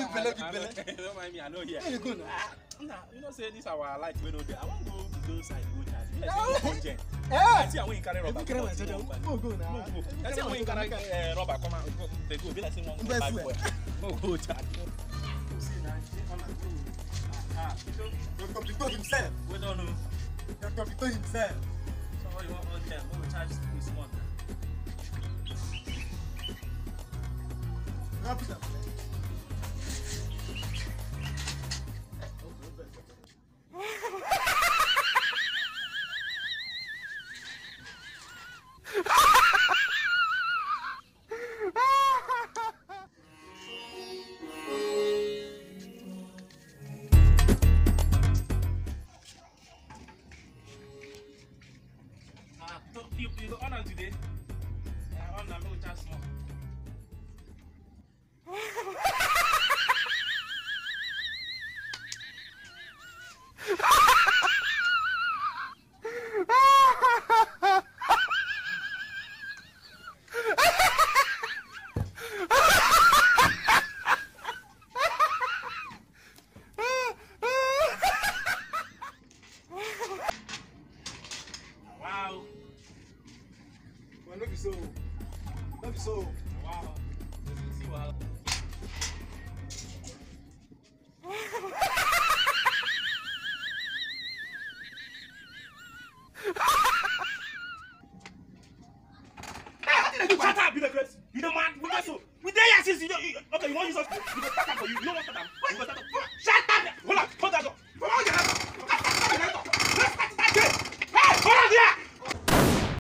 Don't mind me, I know here. Where you go now? You know, say this our light. We know I want to go to those side. Go charge. I see I want carry rubber. Go now. I see I want carry rubber. Come on, they go. Be like saying one go buy boy. Go charge. See now, Dr. Vito himself. we don't know. Dr. Vito himself. So what you want on them? We will charge this month. Wrap it up. You go on today. On now, we will charge small. Wow. Well, not be so. Not be so. Wow. See what? Shut up, you the grace. You the man. We just so. We there since you okay. You want use us? You go start up for you. You don't want to start up. You go start up. Shut up. Hold on. Hold on.